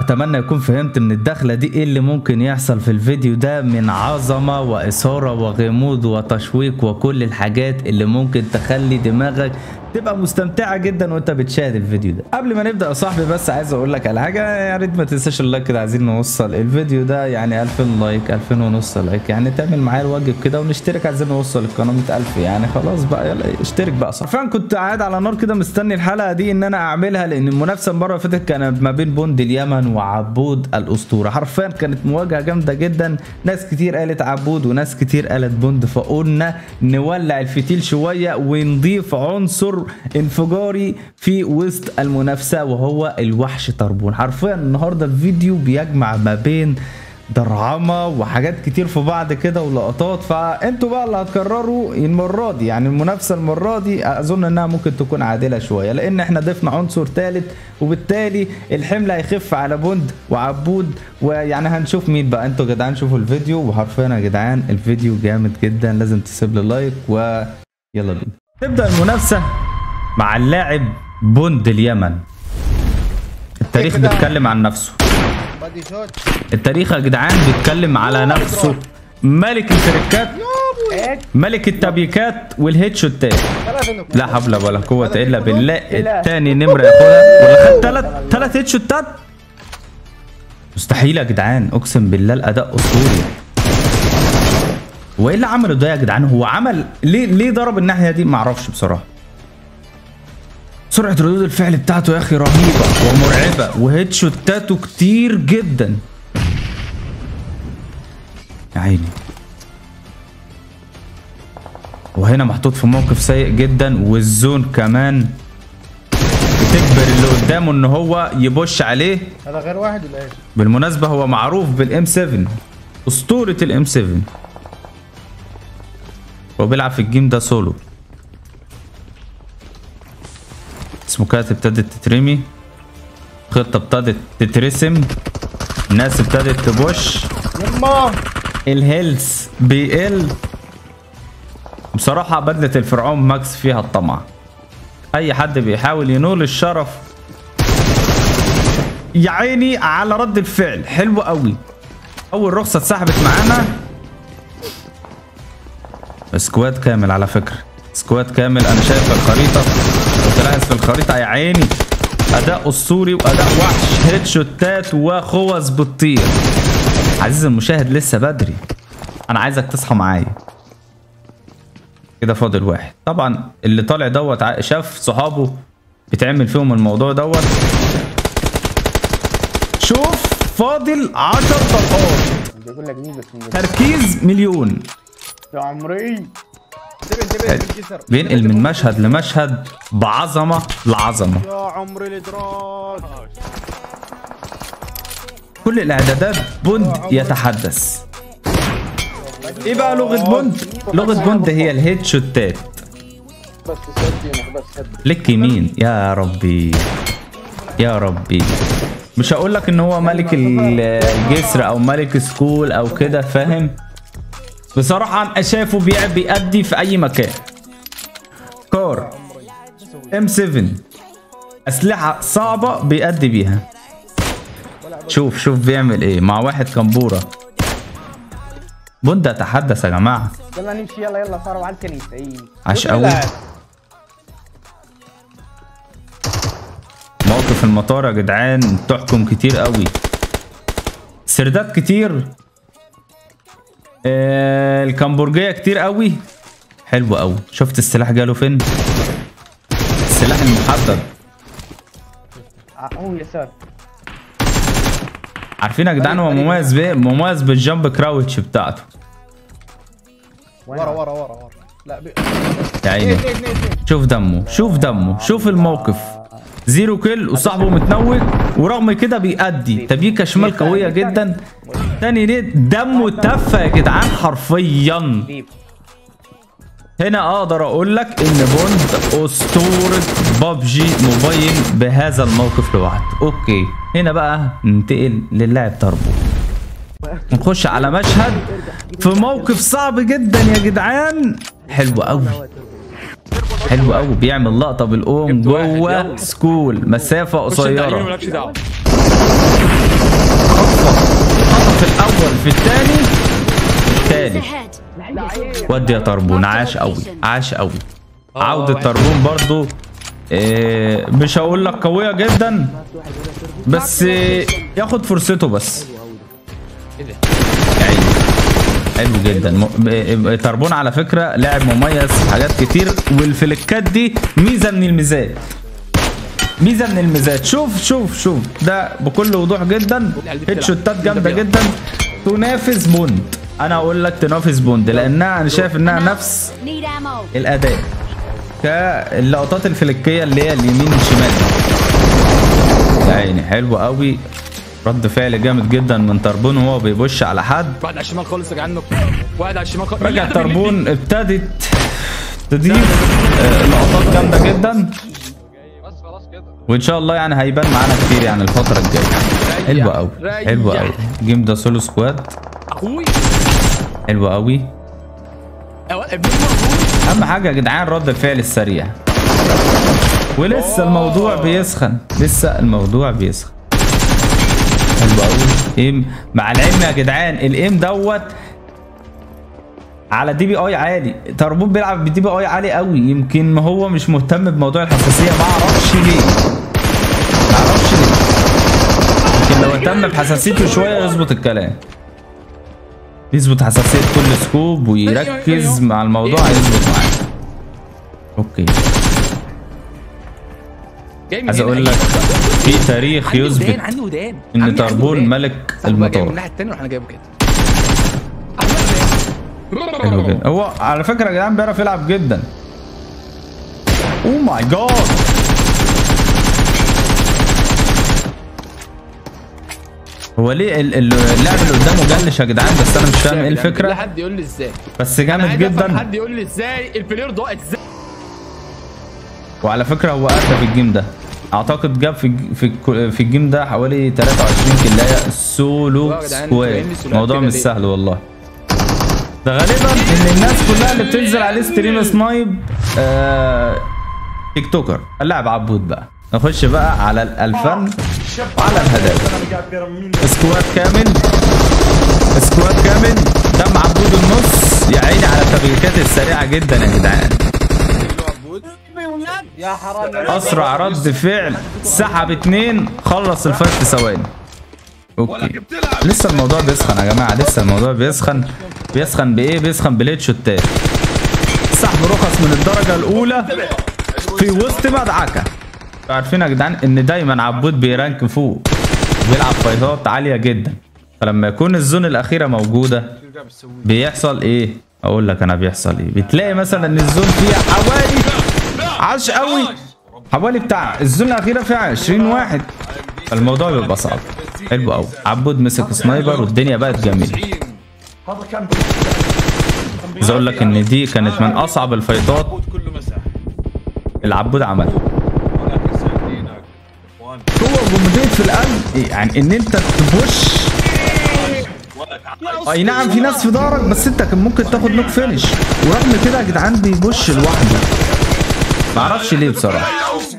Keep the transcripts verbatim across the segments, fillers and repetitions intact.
اتمنى يكون فهمت من الدخله دي ايه اللي ممكن يحصل في الفيديو ده من عظمه واثاره وغموض وتشويق وكل الحاجات اللي ممكن تخلي دماغك تبقى مستمتعه جدا وانت بتشاهد الفيديو ده. قبل ما نبدا يا صاحبي بس عايز اقول لك على حاجه، يا ريت ما تنساش اللايك كده، عايزين نوصل الفيديو ده يعني ألفين لايك، ألفين ونص لايك، يعني تعمل معايا الواجب كده ونشترك، عايزين نوصل القناه مية ألف يعني خلاص بقى يلا اشترك بقى. صح فعلا كنت قاعد على نار كده مستني الحلقه دي ان انا اعملها، لان المنافسه المره اللي فاتت كانت ما بين بوند اليمن وعبود الاسطوره، حرفيا كانت مواجهه جامده جدا، ناس كتير قالت عبود وناس كتير قالت بوند، فقلنا نولع الفتيل شويه ونضيف عنصر انفجاري في وسط المنافسه وهو الوحش طربون. حرفيا النهارده الفيديو بيجمع ما بين درعمه وحاجات كتير في بعض كده ولقطات، فانتوا بقى اللي هتكرروا المره دي، يعني المنافسه المره دي اظن انها ممكن تكون عادله شويه، لان احنا ضفنا عنصر ثالث وبالتالي الحمل هيخف على بوند وعبود، ويعني هنشوف مين بقى. انتوا يا جدعان شوفوا الفيديو، وحرفيا يا جدعان الفيديو جامد جدا، لازم تسيب لي لايك ويلا بينا. تبدا المنافسه مع اللاعب بوند اليمن. التاريخ بيتكلم عن نفسه، التاريخ يا جدعان بيتكلم على نفسه، ملك التريكات، ملك التبيكات والهيدشوتات، لا حول ولا قوه الا بالله. الثاني نمره ياخدها ولا خد ثلاث ثلاث هيدشوتات؟ مستحيل يا جدعان، اقسم بالله الاداء اسطوري. وايه اللي عمله ده يا جدعان؟ هو عمل ليه ليه ضرب الناحيه دي؟ معرفش بصراحه. سرعة ردود الفعل بتاعته يا اخي رهيبة ومرعبة، وهيدشوتاته كتير جدا يا عيني. وهنا محطوط في موقف سيء جدا، والزون كمان بتجبر اللي قدامه ان هو يبش عليه. هذا غير واحد ولا ايش؟ بالمناسبة هو معروف بالام سبعة، اسطورة الام سبعة، هو بيلعب في الجيم ده سولو. سموكات ابتدت تترمي، خطة ابتدت تترسم، الناس ابتدت تبوش، يما الهيلث بيقل. بصراحة بدلة الفرعون ماكس فيها الطمع، أي حد بيحاول ينول الشرف يا عيني على رد الفعل. حلو قوي، أول رخصة اتسحبت معانا. سكواد كامل على فكرة، سكواد كامل. أنا شايف الخريطة وتلاحظ في الخريطة يا عيني أداء أسطوري وأداء وحش، هيدشوتات وخوذ بتطير. عزيزي المشاهد لسه بدري، أنا عايزك تصحى معايا. كده فاضل واحد، طبعا اللي طالع دوت شاف صحابه بتعمل فيهم الموضوع دوت. شوف فاضل عشر طلقات، تركيز مليون يا عمري. بينقل من مشهد لمشهد بعظمه لعظمه. يا عمري الادراك. كل الاعدادات بوند يتحدث. ايه بقى لغه بوند؟ لغه بوند هي الهيدشوتات. بس سدينك بس سد. لك يمين يا ربي يا ربي. مش هقول لك ان هو ملك الجسر او ملك سكول او كده، فاهم؟ بصراحة أنا شايفه بيأدي في أي مكان. كار ام سبعة أسلحة صعبة بيأدي بيها. شوف شوف بيعمل إيه مع واحد كمبورة. بوند أتحدث يا جماعة. يلا نمشي، يلا يلا صاروا على الكنيسة. عاش قوي. موقف المطار يا جدعان تحكم كتير قوي، سردات كتير، آه الكمبرجية كتير قوي. حلو قوي. شفت السلاح جاله فين؟ السلاح المحدد. اهو يسار. عارفين يا جدعان هو مميز بايه؟ مميز بالجامب كراوتش بتاعته. ورا ورا ورا ورا. لا بي... يا عيني شوف دمه، شوف دمه، شوف الموقف. زيرو كيل وصاحبه متنوك، ورغم كده بيأدي تبيكه شمال قويه جدا. تاني نيد دمه تفه يا جدعان حرفيا. هنا اقدر اقول لك ان بوند اسطوره بابجي موبايل بهذا الموقف لوحده. اوكي هنا بقى ننتقل للاعب تربو، نخش على مشهد في موقف صعب جدا يا جدعان. حلو قوي حلو قوي. بيعمل لقطه بالاوم جوه سكول مسافه قصيره. الاول في الثاني الثالث. ودي يا طربون، عاش قوي عاش قوي. عودة طربون برضو إيه مش هقول لك قوية جدا، بس إيه ياخد فرصته بس. يعني حلو جدا. م... طربون على فكرة لاعب مميز في حاجات كتير، والفليكات دي ميزة من الميزات، ميزة من الميزات. شوف شوف شوف ده بكل وضوح جدا، هيد شوتات جامدة جدا، تنافس بوند. انا اقول لك تنافس بوند لانها انا شايف انها نفس الاداء كاللقطات الفلكيه اللي هي اليمين الشمال. يا عيني حلو قوي، رد فعل جامد جدا من طربون وهو بيبش على حد. واحد على الشمال خالص يا جدعان، واحد على الشمال خالص. رجع طربون ابتدت تضيف لقطات جامده جدا، وان شاء الله يعني هيبان معانا كتير يعني الفتره الجايه. حلو قوي حلو قوي. الجيم ده سولو سكواد اخوي، حلو قوي. اهم حاجه يا جدعان رد الفعل السريع، ولسه الموضوع بيسخن، لسه الموضوع بيسخن. حلو قوي. ايم مع العلم يا جدعان الايم دوت على دي بي اي عالي. طربون بيلعب بدي بي اي عالي قوي، يمكن ما هو مش مهتم بموضوع الحساسيه، ما اعرفش ليه ما اعرفش ليه. يمكن لو اهتم بحساسيته شويه يظبط الكلام، يظبط حساسيه كل سكوب ويركز مع الموضوع هيظبط معاه. اوكي عايز اقول لك في تاريخ يثبت ان طربون ملك المطار. من الناحيه الثانيه واحنا جايبه كده. حلو جدا. هو على فكره يا جدعان بيعرف يلعب جدا. اوه ماي جاد. هو ليه اللاعب اللي قدامه جلش يا جدعان؟ بس انا مش فاهم ايه الفكره. لا حد يقول لي ازاي، بس جامد جدا. حد يقول لي ازاي البلاير ده ازاي. وعلى فكره هو ادى في الجيم ده، اعتقد جاب في في في الجيم ده حوالي ثلاثة وعشرين كلايه سولو سكواد. الموضوع مش سهل والله. ده غالبا ان الناس كلها اللي بتنزل عليه ستريم سنايب آه تيك توكر. اللاعب عبود بقى. نخش بقى على الفن وعلى الهدايا. سكواد كامل سكواد كامل. دم عبود النص. يا عيني على التغييرات السريعه جدا يا جدعان. يا حرام، اسرع رد فعل، سحب اتنين، خلص الفايت في ثواني. اوكي لسه الموضوع بيسخن يا جماعه، لسه الموضوع بيسخن. بيسخن بايه؟ بيسخن بليد شوتات، سحب رخص من الدرجه الاولى في وسط مدعكه. عارفين يا جدعان ان دايما عبود بيرانك فوق، بيلعب فايتات عاليه جدا، فلما يكون الزون الاخيره موجوده بيحصل ايه؟ اقول لك انا بيحصل ايه. بتلاقي مثلا ان الزون فيها حوالي عاش قوي، حوالي بتاع الزون الاخيره فيها عشرين واحد، فالموضوع بيبقى صعب. حلو قوي. عبود مسك سنايبر والدنيا بقت جميله. عايز اقول لك ان دي كانت من اصعب الفايتات اللي عبود عملها. قوه جموديه في القلب، يعني ان انت تبوش. اي نعم في ناس في ظهرك، بس انت كان ممكن تاخد نوك فينش، ورغم كده يا جدعان بيبوش لوحده. معرفش ليه بصراحه،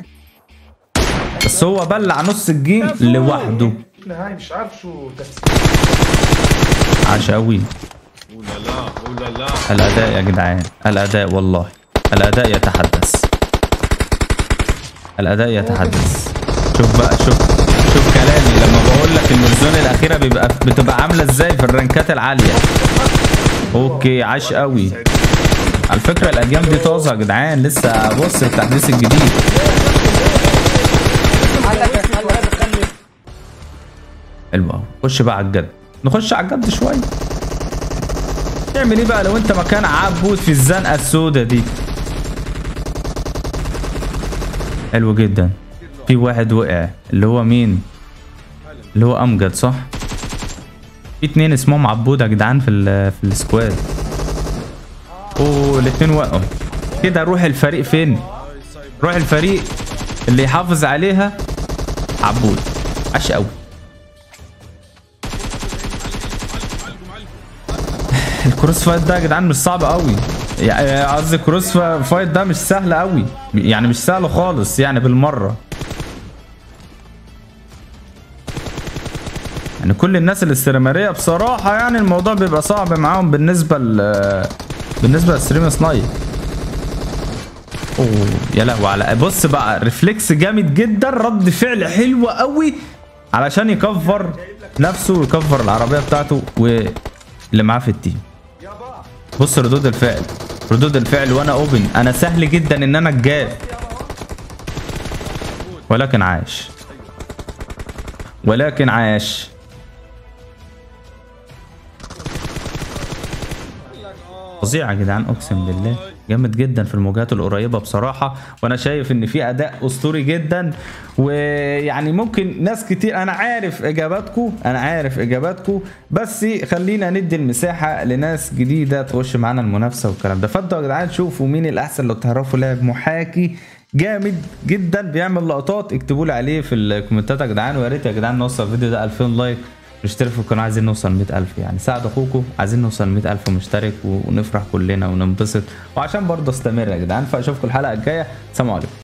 بس هو بلع نص الجيم لوحده. مش عارف شو عاش قوي. الاداء يا جدعان، الاداء والله الاداء يتحدث، الاداء يتحدث. شوف بقى، شوف شوف كلامي لما بقول لك ان الزون الاخيره بيبقى بتبقى عامله ازاي في الرانكات العاليه. اوكي عاش قوي. على فكره الاجيال دي طازه يا جدعان، لسه بص التحديث الجديد. حلو قوي. خش بقى على الجد، نخش على الجد شويه. تعمل ايه بقى لو انت مكان عبود في الزنقه السوداء دي؟ حلو جدا. في واحد وقع، اللي هو مين؟ اللي هو امجد صح؟ في اتنين اسمهم عبود يا جدعان في ال في السكواد. اوه الاتنين وقعوا. كده روح الفريق فين؟ روح الفريق اللي يحافظ عليها عبود. عاش قوي. الكروس فايت ده يا جدعان مش صعب قوي، يعني قصدي الكروس فايت ده مش سهل قوي، يعني مش سهل خالص يعني بالمره. يعني كل الناس الاستريمريه بصراحه يعني الموضوع بيبقى صعب معاهم بالنسبه ل بالنسبه للستريم سنايب. اوه يا لهوي على بص بقى ريفلكس جامد جدا، رد فعل حلو قوي علشان يكفر نفسه ويكفر العربيه بتاعته واللي معاه في التيم. بص ردود الفعل ردود الفعل وانا اوبن، انا سهل جدا ان انا اتجاب، ولكن عاش ولكن عاش. فظيع يا جدعان اقسم بالله، جامد جدا في المواجهات القريبه بصراحه، وانا شايف ان في اداء اسطوري جدا. ويعني ممكن ناس كتير، انا عارف اجاباتكم انا عارف اجاباتكم بس خلينا ندي المساحه لناس جديده تخش معانا المنافسه والكلام ده. فانتوا يا جدعان شوفوا مين الاحسن، لو تعرفوا لاعب محاكي جامد جدا بيعمل لقطات اكتبوا لي عليه في الكومنتات يا جدعان. ويا ريت يا جدعان نوصل الفيديو ده ألفين لايك، اشتركوا في القناه، عايزين نوصل مئة ألف، يعني ساعد اخوكم، عايزين نوصل مئة ألف مشترك ونفرح كلنا وننبسط، وعشان برضه استمر يا جدعان. فاشوفكم الحلقه الجايه، سلام عليكم.